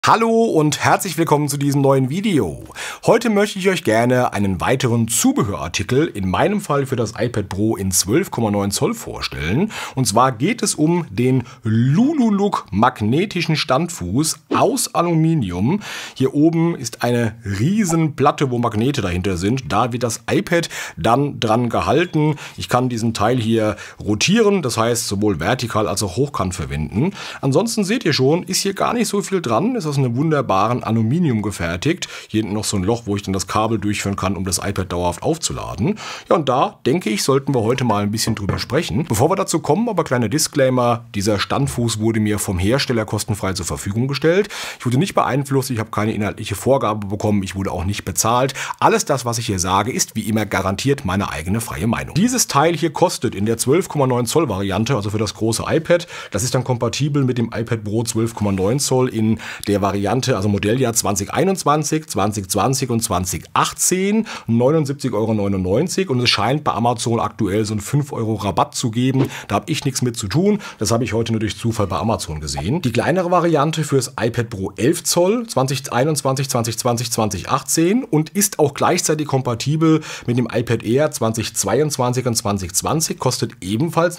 Hallo und herzlich willkommen zu diesem neuen Video. Heute möchte ich euch gerne einen weiteren Zubehörartikel, in meinem Fall für das iPad Pro in 12,9 Zoll vorstellen. Und zwar geht es um den Lulu-Look magnetischen Standfuß aus Aluminium. Hier oben ist eine riesen Platte, wo Magnete dahinter sind. Da wird das iPad dann dran gehalten. Ich kann diesen Teil hier rotieren, das heißt sowohl vertikal als auch hochkant verwenden. Ansonsten seht ihr schon, ist hier gar nicht so viel dran. Es ist aus einem wunderbaren Aluminium gefertigt. Hier hinten noch so ein Loch, wo ich dann das Kabel durchführen kann, um das iPad dauerhaft aufzuladen. Ja, und da denke ich, sollten wir heute mal ein bisschen drüber sprechen. Bevor wir dazu kommen, aber kleiner Disclaimer: Dieser Standfuß wurde mir vom Hersteller kostenfrei zur Verfügung gestellt. Ich wurde nicht beeinflusst, ich habe keine inhaltliche Vorgabe bekommen, ich wurde auch nicht bezahlt. Alles das, was ich hier sage, ist wie immer garantiert meine eigene freie Meinung. Dieses Teil hier kostet in der 12,9 Zoll Variante, also für das große iPad, das ist dann kompatibel mit dem iPad Pro 12,9 Zoll in der Variante, also Modelljahr 2021, 2020 und 2018, 79,99 € und es scheint bei Amazon aktuell so einen 5 € Rabatt zu geben. Da habe ich nichts mit zu tun, das habe ich heute nur durch Zufall bei Amazon gesehen. Die kleinere Variante für das iPad Pro 11 Zoll 2021, 2020, 2018 und ist auch gleichzeitig kompatibel mit dem iPad Air 2022 und 2020, kostet ebenfalls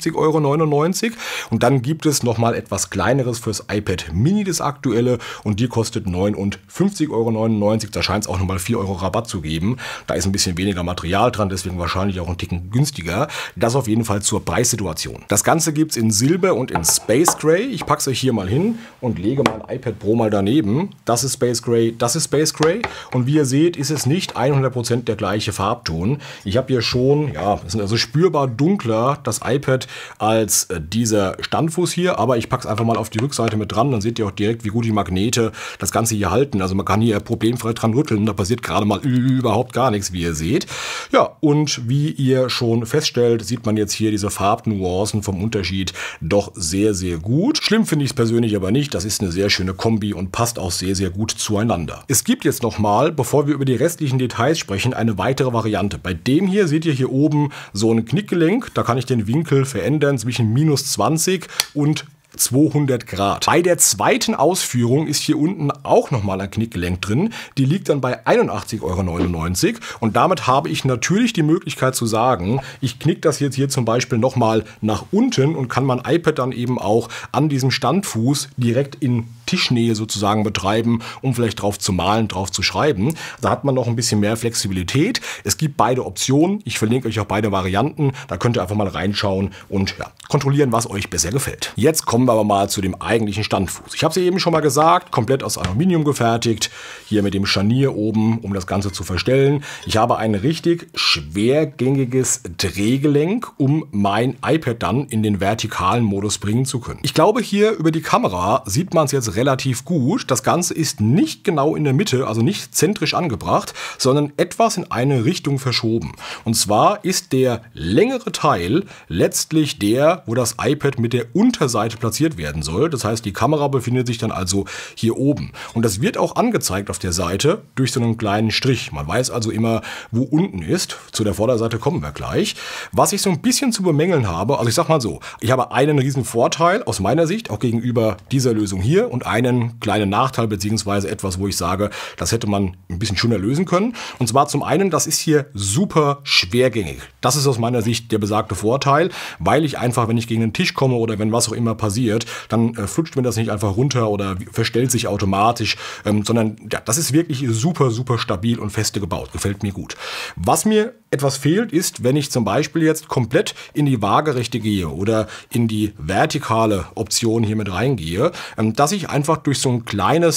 79,99 € und dann gibt es nochmal etwas kleineres fürs iPad Mini, das aktuelle, und die kostet 59,99 €. Da scheint es auch nochmal 4 € Rabatt zu geben. Da ist ein bisschen weniger Material dran, deswegen wahrscheinlich auch ein Ticken günstiger. Das auf jeden Fall zur Preissituation. Das Ganze gibt es in Silber und in Space Gray. Ich packe es euch hier mal hin und lege mein iPad Pro mal daneben. Das ist Space Gray, das ist Space Gray. Und wie ihr seht, ist es nicht 100% der gleiche Farbton. Ich habe hier schon, ja, es sind also spürbar dunkler das iPad als dieser Standfuß hier. Aber ich packe es einfach mal auf die Rückseite mit dran. Dann seht ihr auch direkt, wie gut die Magnete das Ganze hier halten. Also man kann hier problemfrei dran rütteln. Da passiert gerade mal überhaupt gar nichts, wie ihr seht. Ja, und wie ihr schon feststellt, sieht man jetzt hier diese Farbnuancen vom Unterschied doch sehr, sehr gut. Schlimm finde ich es persönlich aber nicht. Das ist eine sehr schöne Kombi und passt auch sehr, sehr gut zueinander. Es gibt jetzt nochmal, bevor wir über die restlichen Details sprechen, eine weitere Variante. Bei dem hier seht ihr hier oben so ein Knickgelenk. Da kann ich den Winkel verändern zwischen -20 und 200 Grad. Bei der zweiten Ausführung ist hier unten auch nochmal ein Knickgelenk drin. Die liegt dann bei 81,99 € und damit habe ich natürlich die Möglichkeit zu sagen, ich knicke das jetzt hier zum Beispiel nochmal nach unten und kann mein iPad dann eben auch an diesem Standfuß direkt in Tischnähe sozusagen betreiben, um vielleicht drauf zu malen, drauf zu schreiben. Da hat man noch ein bisschen mehr Flexibilität. Es gibt beide Optionen. Ich verlinke euch auch beide Varianten. Da könnt ihr einfach mal reinschauen und ja, kontrollieren, was euch besser gefällt. Jetzt kommen wir aber mal zu dem eigentlichen Standfuß. Ich habe es ja eben schon mal gesagt, komplett aus Aluminium gefertigt. Hier mit dem Scharnier oben, um das Ganze zu verstellen. Ich habe ein richtig schwergängiges Drehgelenk, um mein iPad dann in den vertikalen Modus bringen zu können. Ich glaube, hier über die Kamera sieht man es jetzt relativ gut. Das Ganze ist nicht genau in der Mitte, also nicht zentrisch angebracht, sondern etwas in eine Richtung verschoben. Und zwar ist der längere Teil letztlich der, wo das iPad mit der Unterseite platziert werden soll. Das heißt, die Kamera befindet sich dann also hier oben. Und das wird auch angezeigt auf der Seite durch so einen kleinen Strich. Man weiß also immer, wo unten ist. Zu der Vorderseite kommen wir gleich. Was ich so ein bisschen zu bemängeln habe, also ich sag mal so, ich habe einen riesen Vorteil aus meiner Sicht, auch gegenüber dieser Lösung hier, und einen kleinen Nachteil, beziehungsweise etwas, wo ich sage, das hätte man ein bisschen schöner lösen können. Und zwar zum einen, das ist hier super schwergängig. Das ist aus meiner Sicht der besagte Vorteil, weil ich einfach, wenn ich gegen den Tisch komme oder wenn was auch immer passiert, dann flutscht mir das nicht einfach runter oder verstellt sich automatisch, sondern ja, das ist wirklich super, super stabil und feste gebaut. Gefällt mir gut. Was mir etwas fehlt, ist, wenn ich zum Beispiel jetzt komplett in die Waagerechte gehe oder in die vertikale Option hier mit reingehe, dass ich einfach durch so einen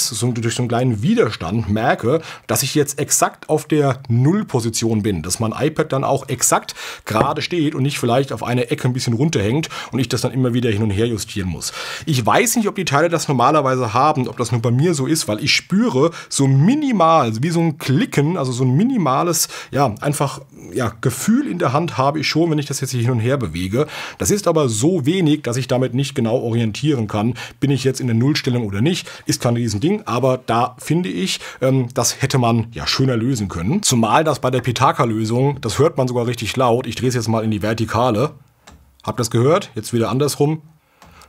kleinen Widerstand merke, dass ich jetzt exakt auf der Nullposition bin, dass mein iPad dann auch exakt gerade steht und nicht vielleicht auf eine Ecke ein bisschen runterhängt und ich das dann immer wieder hin und her justieren muss. Ich weiß nicht, ob die Teile das normalerweise haben, ob das nur bei mir so ist, weil ich spüre so minimal, wie so ein Klicken, also so ein minimales, ja, einfach ja, Gefühl in der Hand habe ich schon, wenn ich das jetzt hier hin und her bewege. Das ist aber so wenig, dass ich damit nicht genau orientieren kann. Bin ich jetzt in der Nullstellung oder nicht? Ist kein Riesending, aber da finde ich, das hätte man ja schöner lösen können. Zumal das bei der Pitaka-Lösung, das hört man sogar richtig laut. Ich drehe es jetzt mal in die Vertikale. Habt ihr das gehört? Jetzt wieder andersrum.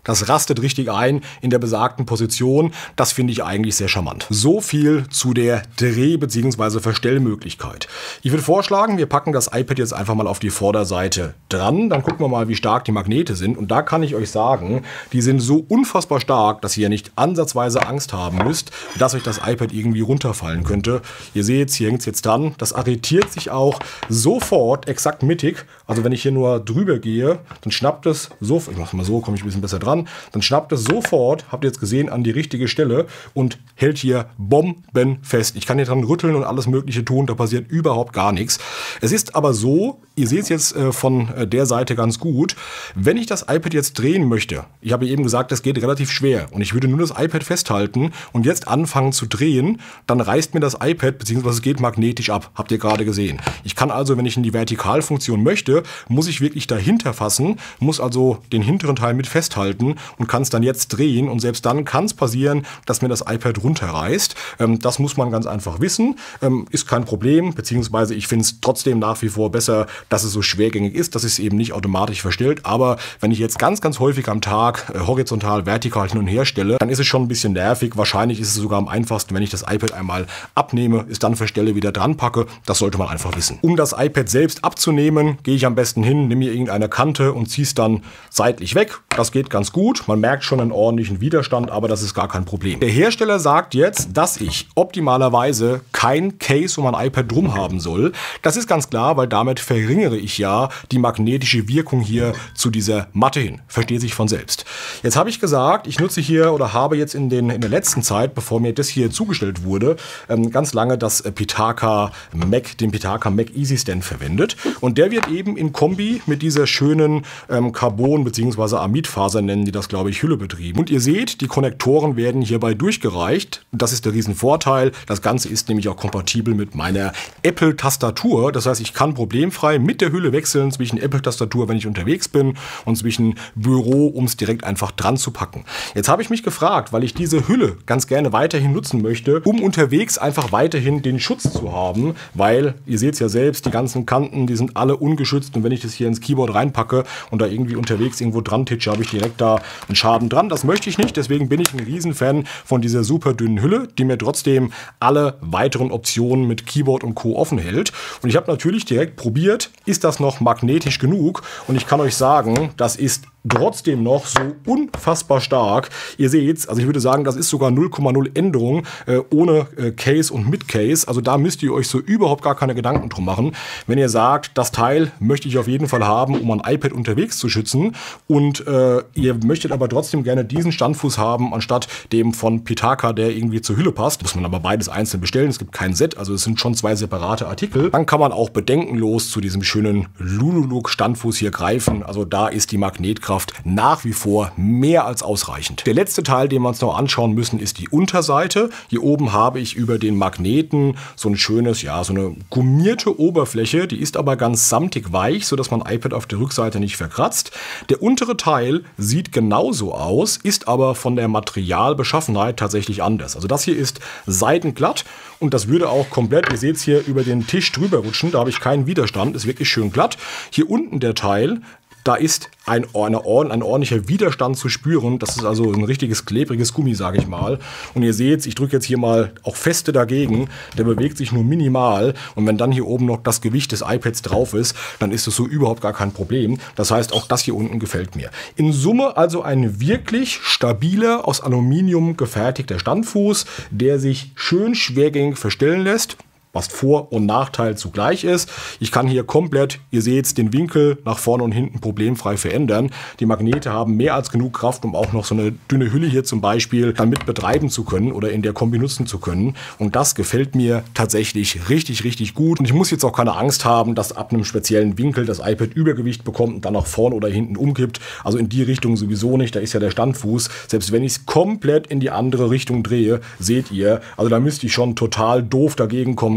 Das rastet richtig ein in der besagten Position. Das finde ich eigentlich sehr charmant. So viel zu der Dreh- bzw. Verstellmöglichkeit. Ich würde vorschlagen, wir packen das iPad jetzt einfach mal auf die Vorderseite dran. Dann gucken wir mal, wie stark die Magnete sind. Und da kann ich euch sagen, die sind so unfassbar stark, dass ihr nicht ansatzweise Angst haben müsst, dass euch das iPad irgendwie runterfallen könnte. Ihr seht, hier hängt es jetzt dran. Das arretiert sich auch sofort exakt mittig. Also wenn ich hier nur drüber gehe, dann schnappt es sofort, ich mache mal so, komme ich ein bisschen besser dran, dann schnappt es sofort, habt ihr jetzt gesehen, an die richtige Stelle und hält hier bombenfest. Ich kann hier dran rütteln und alles mögliche tun, da passiert überhaupt gar nichts. Es ist aber so, ihr seht es jetzt von der Seite ganz gut, wenn ich das iPad jetzt drehen möchte, ich habe eben gesagt, das geht relativ schwer und ich würde nur das iPad festhalten und jetzt anfangen zu drehen, dann reißt mir das iPad, beziehungsweise es geht magnetisch ab, habt ihr gerade gesehen. Ich kann also, wenn ich in die Vertikalfunktion möchte, muss ich wirklich dahinter fassen, muss also den hinteren Teil mit festhalten und kann es dann jetzt drehen und selbst dann kann es passieren, dass mir das iPad runterreißt. Das muss man ganz einfach wissen, ist kein Problem, beziehungsweise ich finde es trotzdem nach wie vor besser, dass es so schwergängig ist, dass es eben nicht automatisch verstellt, aber wenn ich jetzt ganz häufig am Tag horizontal, vertikal hin und her stelle, dann ist es schon ein bisschen nervig. Wahrscheinlich ist es sogar am einfachsten, wenn ich das iPad einmal abnehme, es dann verstelle, wieder dran packe. Das sollte man einfach wissen. Um das iPad selbst abzunehmen, gehe ich am besten hin, nehme mir irgendeine Kante und ziehe es dann seitlich weg. Das geht ganz gut. Man merkt schon einen ordentlichen Widerstand, aber das ist gar kein Problem. Der Hersteller sagt jetzt, dass ich optimalerweise kein Case um ein iPad drum haben soll. Das ist ganz klar, weil damit verringere ich ja die magnetische Wirkung hier zu dieser Matte hin. Versteht sich von selbst. Jetzt habe ich gesagt, ich nutze hier oder habe jetzt in der letzten Zeit, bevor mir das hier zugestellt wurde, ganz lange das Pitaka Mac, den Pitaka Mac Easy Stand verwendet. Und der wird eben in Kombi mit dieser schönen Carbon- bzw. Amidfaser, nennen die das, glaube ich, Hülle betrieben. Und ihr seht, die Konnektoren werden hierbei durchgereicht. Das ist der Riesenvorteil. Das Ganze ist nämlich auch kompatibel mit meiner Apple-Tastatur. Das heißt, ich kann problemfrei mit der Hülle wechseln zwischen Apple-Tastatur, wenn ich unterwegs bin, und zwischen Büro, um es direkt einfach dran zu packen. Jetzt habe ich mich gefragt, weil ich diese Hülle ganz gerne weiterhin nutzen möchte, um unterwegs einfach weiterhin den Schutz zu haben, weil, ihr seht es ja selbst, die ganzen Kanten, die sind alle ungeschützt und wenn ich das hier ins Keyboard reinpacke und da irgendwie unterwegs irgendwo dran titsche, habe ich direkt da einen Schaden dran. Das möchte ich nicht, deswegen bin ich ein Riesenfan von dieser super dünnen Hülle, die mir trotzdem alle weiteren Optionen mit Keyboard und Co. offen hält. Und ich habe natürlich direkt probiert, ist das noch magnetisch genug? Und ich kann euch sagen, das ist trotzdem noch so unfassbar stark. Ihr seht's, also ich würde sagen, das ist sogar 0,0 Änderung ohne Case und mit Case. Also da müsst ihr euch so überhaupt gar keine Gedanken drum machen. Wenn ihr sagt, das Teil möchte ich auf jeden Fall haben, um ein iPad unterwegs zu schützen und ihr möchtet aber trotzdem gerne diesen Standfuß haben, anstatt dem von Pitaka, der irgendwie zur Hülle passt, muss man aber beides einzeln bestellen. Es gibt kein Set, also es sind schon zwei separate Artikel. Dann kann man auch bedenkenlos zu diesem schönen Lulu-Look Standfuß hier greifen. Also da ist die Magnetkraft nach wie vor mehr als ausreichend. Der letzte Teil, den wir uns noch anschauen müssen, ist die Unterseite. Hier oben habe ich über den Magneten so ein schönes, ja, so eine gummierte Oberfläche. Die ist aber ganz samtig weich, sodass man iPad auf der Rückseite nicht verkratzt. Der untere Teil sieht genauso aus, ist aber von der Materialbeschaffenheit tatsächlich anders. Also das hier ist seitenglatt und das würde auch komplett, ihr seht es hier, über den Tisch drüber rutschen. Da habe ich keinen Widerstand, ist wirklich schön glatt. Hier unten der Teil, da ist ein ordentlicher Widerstand zu spüren. Das ist also ein richtiges klebriges Gummi, sage ich mal. Und ihr seht, ich drücke jetzt hier mal auch feste dagegen. Der bewegt sich nur minimal. Und wenn dann hier oben noch das Gewicht des iPads drauf ist, dann ist es so überhaupt gar kein Problem. Das heißt, auch das hier unten gefällt mir. In Summe also ein wirklich stabiler, aus Aluminium gefertigter Standfuß, der sich schön schwergängig verstellen lässt, was Vor- und Nachteil zugleich ist. Ich kann hier komplett, ihr seht, den Winkel nach vorne und hinten problemfrei verändern. Die Magnete haben mehr als genug Kraft, um auch noch so eine dünne Hülle hier zum Beispiel damit betreiben zu können oder in der Kombi nutzen zu können. Und das gefällt mir tatsächlich richtig gut. Und ich muss jetzt auch keine Angst haben, dass ab einem speziellen Winkel das iPad Übergewicht bekommt und dann nach vorne oder hinten umkippt. Also in die Richtung sowieso nicht. Da ist ja der Standfuß. Selbst wenn ich es komplett in die andere Richtung drehe, seht ihr, also da müsste ich schon total doof dagegen kommen,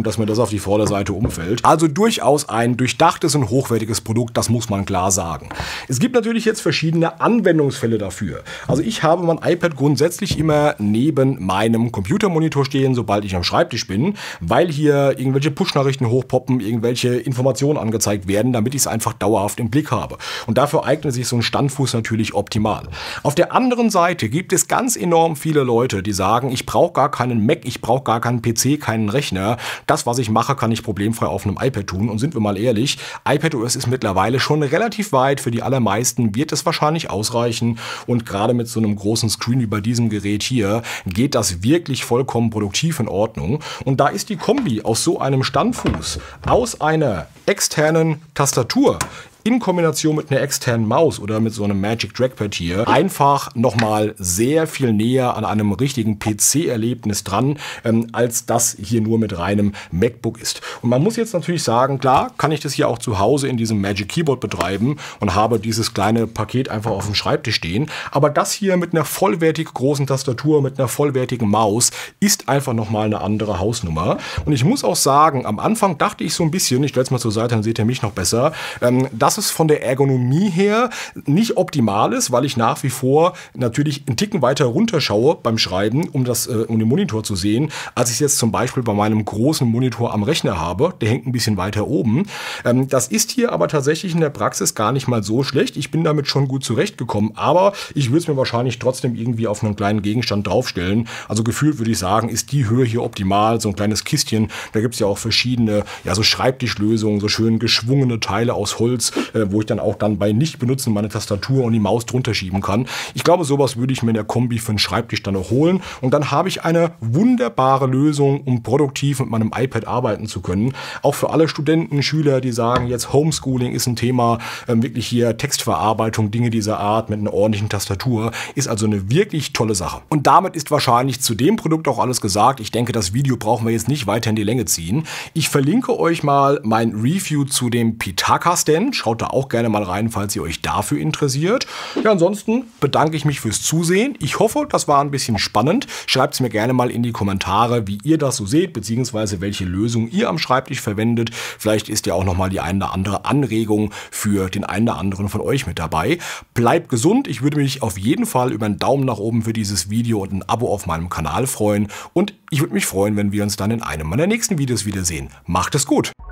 dass mir das auf die Vorderseite umfällt. Also durchaus ein durchdachtes und hochwertiges Produkt, das muss man klar sagen. Es gibt natürlich jetzt verschiedene Anwendungsfälle dafür. Also ich habe mein iPad grundsätzlich immer neben meinem Computermonitor stehen, sobald ich am Schreibtisch bin, weil hier irgendwelche Push-Nachrichten hochpoppen, irgendwelche Informationen angezeigt werden, damit ich es einfach dauerhaft im Blick habe. Und dafür eignet sich so ein Standfuß natürlich optimal. Auf der anderen Seite gibt es ganz enorm viele Leute, die sagen, ich brauche gar keinen Mac, ich brauche gar keinen PC, keinen Rechner. Das, was ich mache, kann ich problemfrei auf einem iPad tun. Und sind wir mal ehrlich, iPadOS ist mittlerweile schon relativ weit. Für die allermeisten wird es wahrscheinlich ausreichen. Und gerade mit so einem großen Screen wie bei diesem Gerät hier geht das wirklich vollkommen produktiv in Ordnung. Und da ist die Kombi aus so einem Standfuß, aus einer externen Tastatur, in Kombination mit einer externen Maus oder mit so einem Magic Trackpad hier einfach nochmal sehr viel näher an einem richtigen PC-Erlebnis dran, als das hier nur mit reinem MacBook ist. Und man muss jetzt natürlich sagen, klar, kann ich das hier auch zu Hause in diesem Magic Keyboard betreiben und habe dieses kleine Paket einfach auf dem Schreibtisch stehen. Aber das hier mit einer vollwertig großen Tastatur, mit einer vollwertigen Maus, ist einfach nochmal eine andere Hausnummer. Und ich muss auch sagen, am Anfang dachte ich so ein bisschen, ich stelle es mal zur Seite, dann seht ihr mich noch besser, dass es von der Ergonomie her nicht optimal ist, weil ich nach wie vor natürlich einen Ticken weiter runterschaue beim Schreiben, um den Monitor zu sehen, als ich es jetzt zum Beispiel bei meinem großen Monitor am Rechner habe. Der hängt ein bisschen weiter oben. Das ist hier aber tatsächlich in der Praxis gar nicht mal so schlecht. Ich bin damit schon gut zurechtgekommen, aber ich würde es mir wahrscheinlich trotzdem irgendwie auf einen kleinen Gegenstand draufstellen. Also gefühlt würde ich sagen, ist die Höhe hier optimal. So ein kleines Kistchen, da gibt es ja auch verschiedene, ja, so Schreibtischlösungen, so schön geschwungene Teile aus Holz, wo ich dann auch bei Nicht-Benutzen meine Tastatur und die Maus drunter schieben kann. Ich glaube, sowas würde ich mir in der Kombi für einen Schreibtisch dann auch holen. Und dann habe ich eine wunderbare Lösung, um produktiv mit meinem iPad arbeiten zu können. Auch für alle Studenten, Schüler, die sagen, jetzt Homeschooling ist ein Thema, wirklich hier Textverarbeitung, Dinge dieser Art mit einer ordentlichen Tastatur, ist also eine wirklich tolle Sache. Und damit ist wahrscheinlich zu dem Produkt auch alles gesagt. Ich denke, das Video brauchen wir jetzt nicht weiter in die Länge ziehen. Ich verlinke euch mal mein Review zu dem Pitaka Stand. Schaut da auch gerne mal rein, falls ihr euch dafür interessiert. Ja, ansonsten bedanke ich mich fürs Zusehen. Ich hoffe, das war ein bisschen spannend. Schreibt es mir gerne mal in die Kommentare, wie ihr das so seht, beziehungsweise welche Lösung ihr am Schreibtisch verwendet. Vielleicht ist ja auch nochmal die eine oder andere Anregung für den einen oder anderen von euch mit dabei. Bleibt gesund. Ich würde mich auf jeden Fall über einen Daumen nach oben für dieses Video und ein Abo auf meinem Kanal freuen. Und ich würde mich freuen, wenn wir uns dann in einem meiner nächsten Videos wiedersehen. Macht es gut!